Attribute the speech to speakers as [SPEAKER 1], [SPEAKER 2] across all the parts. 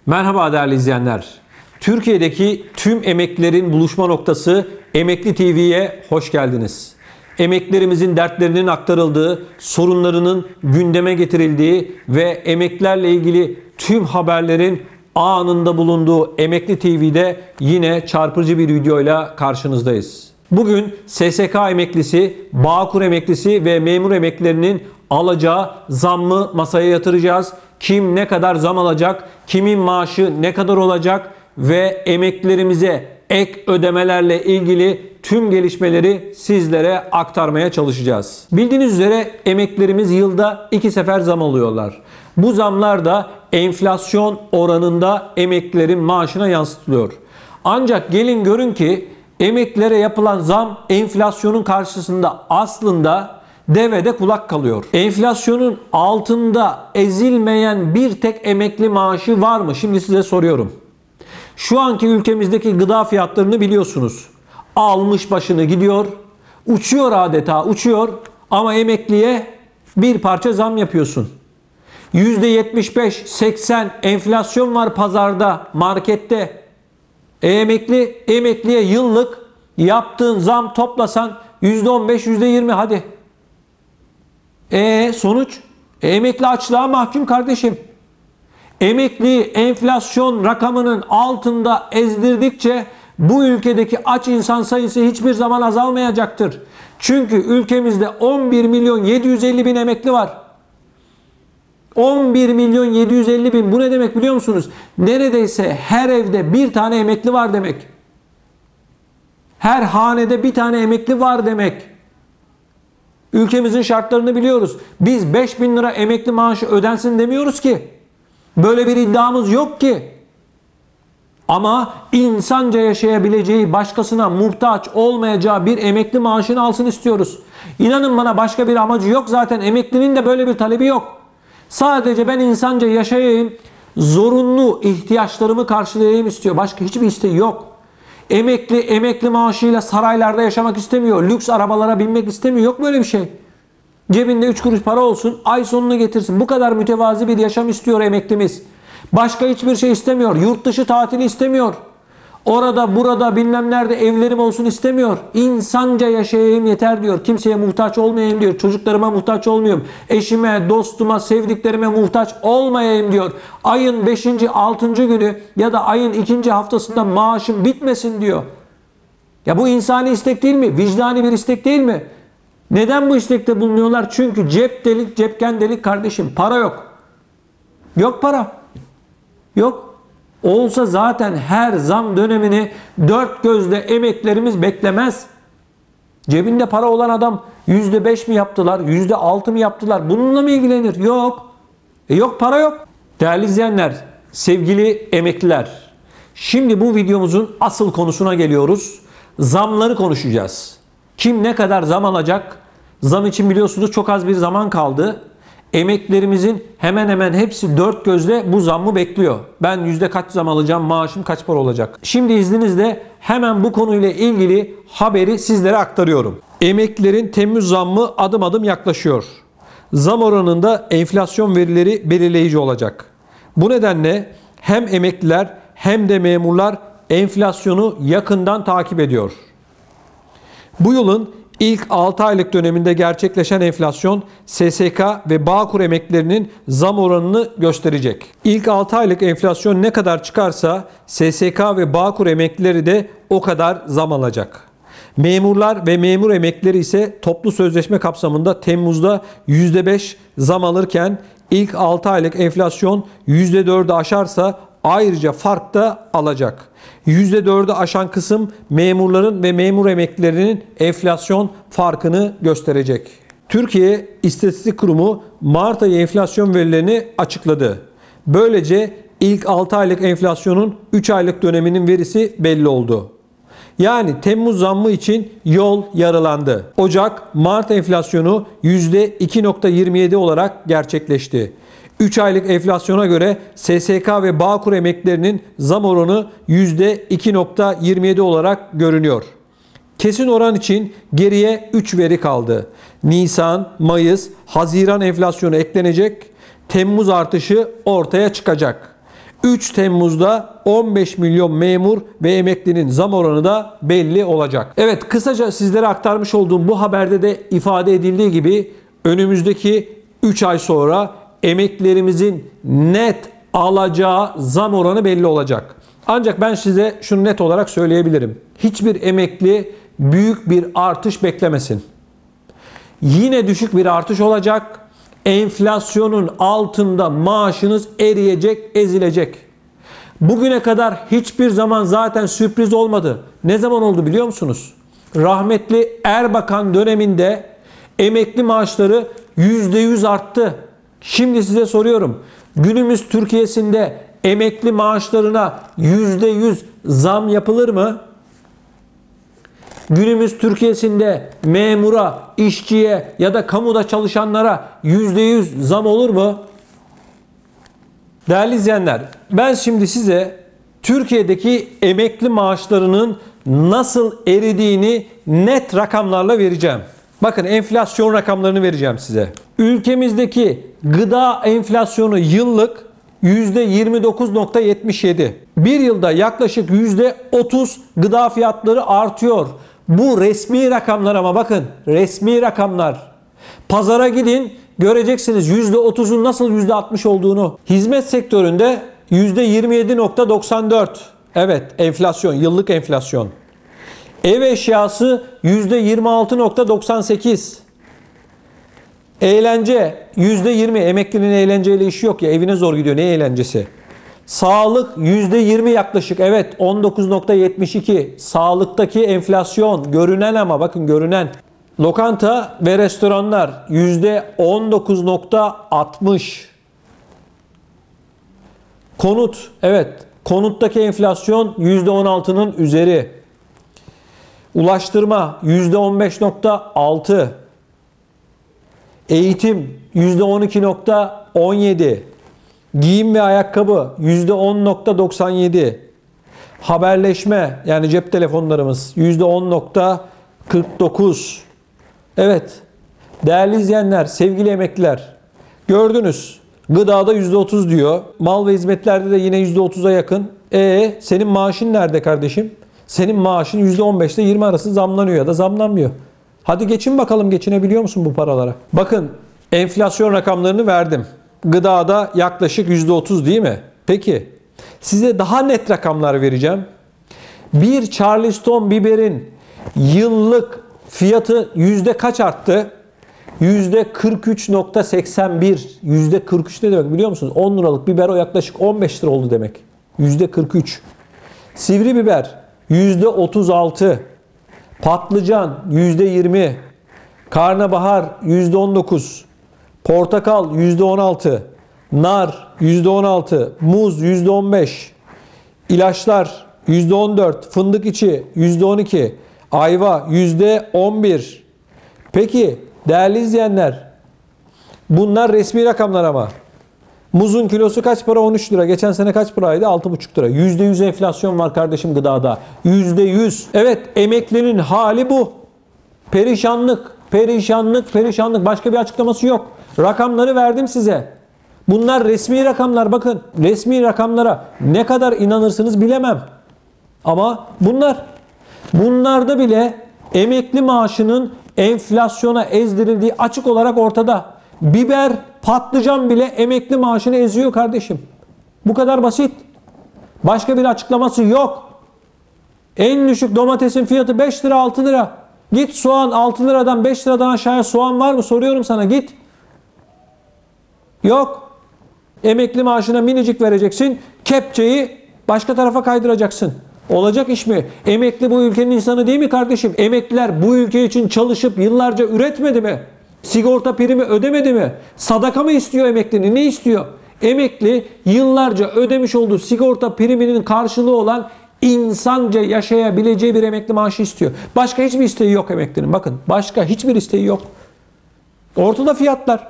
[SPEAKER 1] Merhaba değerli izleyenler. Türkiye'deki tüm emeklilerin buluşma noktası Emekli TV'ye hoş geldiniz. Emeklilerimizin dertlerinin aktarıldığı, sorunlarının gündeme getirildiği ve emeklilerle ilgili tüm haberlerin anında bulunduğu Emekli TV'de yine çarpıcı bir videoyla karşınızdayız. Bugün SSK emeklisi, Bağkur emeklisi ve memur emeklilerinin alacağı zammı masaya yatıracağız. Kim ne kadar zam alacak, kimin maaşı ne kadar olacak ve emeklilerimize ek ödemelerle ilgili tüm gelişmeleri sizlere aktarmaya çalışacağız. Bildiğiniz üzere emeklilerimiz yılda 2 sefer zam alıyorlar. Bu zamlar da enflasyon oranında emeklilerin maaşına yansıtılıyor. Ancak gelin görün ki emeklilere yapılan zam enflasyonun karşısında aslında devede kulak kalıyor. Enflasyonun altında ezilmeyen bir tek emekli maaşı var mı? Şimdi size soruyorum. Şu anki ülkemizdeki gıda fiyatlarını biliyorsunuz. Almış başını gidiyor, uçuyor adeta uçuyor ama emekliye bir parça zam yapıyorsun. %75-80 enflasyon var pazarda, markette. Emekliye yıllık yaptığın zam toplasan %15, %20 hadi. Sonuç? Emekli açlığa mahkum kardeşim. Emekli enflasyon rakamının altında ezdirdikçe bu ülkedeki aç insan sayısı hiçbir zaman azalmayacaktır. Çünkü ülkemizde 11 milyon 750 bin emekli var. 11 milyon 750 bin. Bu ne demek biliyor musunuz? Neredeyse her evde bir tane emekli var demek. Her hanede bir tane emekli var demek. Ülkemizin şartlarını biliyoruz. Biz 5.000 lira emekli maaşı ödensin demiyoruz ki. Böyle bir iddiamız yok ki. Ama insanca yaşayabileceği, başkasına muhtaç olmayacağı bir emekli maaşını alsın istiyoruz. İnanın bana başka bir amacı yok zaten. Emeklinin de böyle bir talebi yok. Sadece ben insanca yaşayayım, zorunlu ihtiyaçlarımı karşılayayım istiyor. Başka hiçbir isteği yok. Emekli maaşıyla saraylarda yaşamak istemiyor. Lüks arabalara binmek istemiyor. Yok böyle bir şey. Cebinde 3 kuruş para olsun, ay sonunu getirsin. Bu kadar mütevazi bir yaşam istiyor emeklimiz. Başka hiçbir şey istemiyor. Yurt dışı tatili istemiyor. Orada burada bilmem nerede evlerim olsun istemiyor. İnsanca yaşayayım yeter diyor. Kimseye muhtaç olmayayım diyor. Çocuklarıma muhtaç olmayayım. Eşime, dostuma, sevdiklerime muhtaç olmayayım diyor. Ayın 5. 6. günü ya da ayın 2. haftasında maaşım bitmesin diyor. Ya bu insani istek değil mi? Vicdani bir istek değil mi? Neden bu istekte bulunuyorlar? Çünkü cep delik, cepken delik kardeşim. Para yok. Yok para. Yok. Olsa zaten her zam dönemini dört gözle emeklerimiz beklemez. Cebinde para olan adam %5 mi yaptılar, %6 mı yaptılar? Bununla mı ilgilenir? Yok. Yok para yok. Değerli izleyenler, sevgili emekliler. Şimdi bu videomuzun asıl konusuna geliyoruz. Zamları konuşacağız. Kim ne kadar zam alacak? Zam için biliyorsunuz çok az bir zaman kaldı. Emeklilerimizin hemen hemen hepsi dört gözle bu zammı bekliyor. Ben yüzde kaç zam alacağım, maaşım kaç para olacak? Şimdi izninizle hemen bu konuyla ilgili haberi sizlere aktarıyorum. Emeklilerin Temmuz zammı adım adım yaklaşıyor. Zam oranında enflasyon verileri belirleyici olacak. Bu nedenle hem emekliler hem de memurlar enflasyonu yakından takip ediyor. Bu yılın İlk 6 aylık döneminde gerçekleşen enflasyon SSK ve Bağkur emeklilerinin zam oranını gösterecek. İlk 6 aylık enflasyon ne kadar çıkarsa SSK ve Bağkur emeklileri de o kadar zam alacak. Memurlar ve memur emeklileri ise toplu sözleşme kapsamında Temmuz'da %5 zam alırken ilk 6 aylık enflasyon %4'ü aşarsa ayrıca fark da alacak. %4'ü aşan kısım memurların ve memur emeklilerinin enflasyon farkını gösterecek. Türkiye İstatistik Kurumu Mart ayı enflasyon verilerini açıkladı. Böylece ilk 6 aylık enflasyonun 3 aylık döneminin verisi belli oldu. Yani Temmuz zammı için yol yarılandı. Ocak-Mart enflasyonu %2.27 olarak gerçekleşti. 3 aylık enflasyona göre SSK ve Bağkur emeklilerinin zam oranı %2.27 olarak görünüyor. Kesin oran için geriye 3 veri kaldı. Nisan, Mayıs, Haziran enflasyonu eklenecek. Temmuz artışı ortaya çıkacak. 3 Temmuz'da 15 milyon memur ve emeklinin zam oranı da belli olacak. Evet, kısaca sizlere aktarmış olduğum bu haberde de ifade edildiği gibi önümüzdeki 3 ay sonra emeklilerimizin net alacağı zam oranı belli olacak. Ancak ben size şunu net olarak söyleyebilirim. Hiçbir emekli büyük bir artış beklemesin. Yine düşük bir artış olacak. Enflasyonun altında maaşınız eriyecek, ezilecek. Bugüne kadar hiçbir zaman zaten sürpriz olmadı. Ne zaman oldu biliyor musunuz? Rahmetli Erbakan döneminde emekli maaşları %100 arttı. Şimdi size soruyorum. Günümüz Türkiye'sinde emekli maaşlarına %100 zam yapılır mı? Günümüz Türkiye'sinde memura, işçiye ya da kamuda çalışanlara %100 zam olur mu? Değerli izleyenler, ben şimdi size Türkiye'deki emekli maaşlarının nasıl eridiğini net rakamlarla vereceğim. Bakın, enflasyon rakamlarını vereceğim size. Ülkemizdeki gıda enflasyonu yıllık %29.77. Bir yılda yaklaşık %30 gıda fiyatları artıyor. Bu resmi rakamlar, ama bakın resmi rakamlar. Pazara gidin, göreceksiniz %30'un nasıl %60 olduğunu. Hizmet sektöründe %27.94. Evet, enflasyon, yıllık enflasyon. Ev eşyası %26.98. Eğlence %20. Emeklinin eğlenceyle işi yok ya, evine zor gidiyor, ne eğlencesi. Sağlık %20 yaklaşık. Evet, 19.72. Sağlıktaki enflasyon görünen, ama bakın görünen. Lokanta ve restoranlar %19.60. Konut, evet, konuttaki enflasyon %16'nın üzeri. Ulaştırma %15.6. Eğitim %12.17. Giyim ve ayakkabı %10.97. Haberleşme, yani cep telefonlarımız %10.49. Evet, değerli izleyenler, sevgili emekliler, gördünüz. Gıdada %30 diyor. Mal ve hizmetlerde de yine %30'a yakın. Senin maaşın nerede kardeşim? Senin maaşın %15 ile 20 arası zamlanıyor ya da zamlanmıyor. Hadi geçin bakalım, geçinebiliyor musun bu paralara? Bakın, enflasyon rakamlarını verdim. Gıdada yaklaşık %30 değil mi? Peki, size daha net rakamlar vereceğim. Bir Charleston biberin yıllık fiyatı yüzde kaç arttı? %43.81. %43 ne demek biliyor musunuz? 10 liralık biber o yaklaşık 15 lira oldu demek. %43. Sivri biber %36. Patlıcan %20. Karnabahar %19. Portakal %16. Nar %16. Muz %15. İlaçlar %14. Fındık içi %12. Ayva %11. Peki değerli izleyenler, bunlar resmi rakamlar ama. Muzun kilosu kaç para? 13 lira. Geçen sene kaç paraydı? 6,5 lira. %100 enflasyon var kardeşim gıdada. %100. Evet, emeklinin hali bu. Perişanlık, perişanlık, perişanlık. Başka bir açıklaması yok. Rakamları verdim size. Bunlar resmi rakamlar. Bakın, resmi rakamlara ne kadar inanırsınız bilemem. Ama bunlarda bile emekli maaşının enflasyona ezdirildiği açık olarak ortada. Biber, patlıcan bile emekli maaşını eziyor kardeşim. Bu kadar basit. Başka bir açıklaması yok. En düşük domatesin fiyatı 5 lira, 6 lira. Git soğan 6 liradan 5 liradan aşağıya soğan var mı? Soruyorum sana, git. Yok. Emekli maaşına minicik vereceksin. Kepçeyi başka tarafa kaydıracaksın. Olacak iş mi? Emekli bu ülkenin insanı değil mi kardeşim? Emekliler bu ülke için çalışıp yıllarca üretmedi mi? Sigorta primi ödemedi mi? Sadaka mı istiyor emeklinin? Ne istiyor? Emekli yıllarca ödemiş olduğu sigorta priminin karşılığı olan insanca yaşayabileceği bir emekli maaşı istiyor. Başka hiçbir isteği yok emeklinin. Bakın, başka hiçbir isteği yok. Ortada fiyatlar.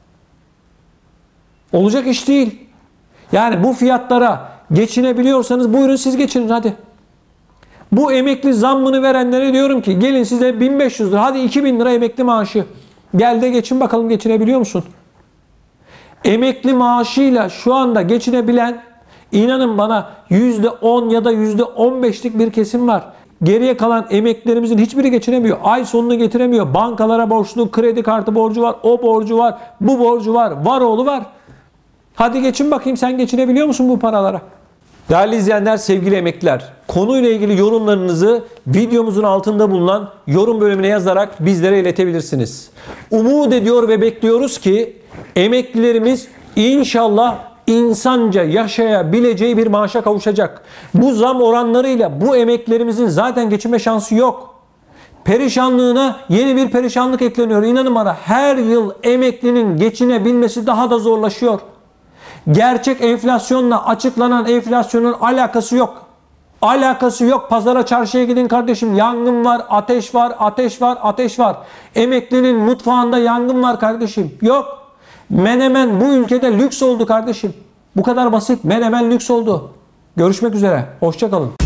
[SPEAKER 1] Olacak iş değil. Yani bu fiyatlara geçinebiliyorsanız buyurun siz geçinin hadi. Bu emekli zammını verenlere diyorum ki gelin size 1500 lira, hadi 2000 lira emekli maaşı. Gel de geçin bakalım, geçinebiliyor musun? Emekli maaşıyla şu anda geçinebilen İnanın bana %10 ya da %15'lik bir kesim var. Geriye kalan emeklilerimizin hiçbiri geçinemiyor. Ay sonunu getiremiyor. Bankalara borçlu, kredi kartı borcu var, o borcu var, bu borcu var, var oğlu var. Hadi geçin bakayım, sen geçinebiliyor musun bu paralara? Değerli izleyenler, sevgili emekliler, konuyla ilgili yorumlarınızı videomuzun altında bulunan yorum bölümüne yazarak bizlere iletebilirsiniz. Umut ediyor ve bekliyoruz ki emeklilerimiz inşallah insanca yaşayabileceği bir maaşa kavuşacak. Bu zam oranlarıyla bu emeklilerimizin zaten geçinme şansı yok. Perişanlığına yeni bir perişanlık ekleniyor. İnanın bana, her yıl emeklinin geçinebilmesi daha da zorlaşıyor. Gerçek enflasyonla açıklanan enflasyonun alakası yok. Alakası yok. Pazara, çarşıya gidin kardeşim. Yangın var, ateş var, ateş var, ateş var. Emeklinin mutfağında yangın var kardeşim. Yok. Menemen bu ülkede lüks oldu kardeşim. Bu kadar basit. Menemen lüks oldu. Görüşmek üzere. Hoşça kalın.